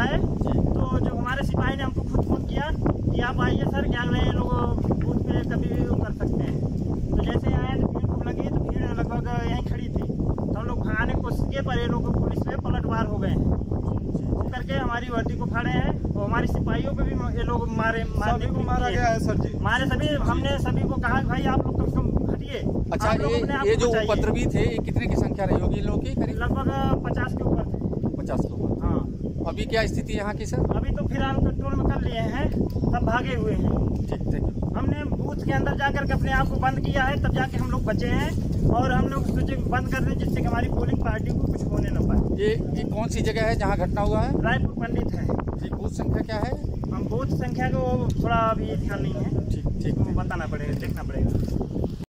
है, तो जो हमारे सिपाही ने हमको खुद फोन किया कि आप आइए सर, क्या अगले लोग बूथ पे कभी भी कर सकते हैं। तो जैसे आए तो भीड़ खूब लगी, तो भीड़ लगभग यहीं खड़ी थी, तो हम लोग भागाने की कोशिश किए, पर ये लोग पुलिस पे पलटवार हो गए हैं, वो करके हमारी वर्दी को फाड़े हैं और हमारी सिपाहियों पे भी ये लोग मारा गया है सर जी। हमारे सभी, हमने सभी को कहा भाई आप लोग कम से कम हटिए। अच्छा, ये जो उपद्रवी थे, ये कितने की संख्या रही होगी लोगों की? करीब लगभग 50 के ऊपर थे। 50 के ऊपर। हाँ। अभी क्या स्थिति यहाँ की सर? अभी तो फिलहाल कंट्रोल में कर लिए हैं, सब भागे हुए हैं। ठीक, थैंक यू। हमने बूथ के अंदर जाकर के अपने आप को बंद किया है, तब जाके हम लोग बचे हैं, और हम लोग सोचे बंद कर दें जिससे कि हमारी पोलिंग पार्टी को कुछ होने न पाए। ये कौन सी जगह है जहाँ घटना हुआ है? रायपुर पंडित है। ठीक, बूथ संख्या क्या है? हम बूथ संख्या को थोड़ा अभी ध्यान नहीं है, ठीक, बताना पड़ेगा, देखना पड़ेगा।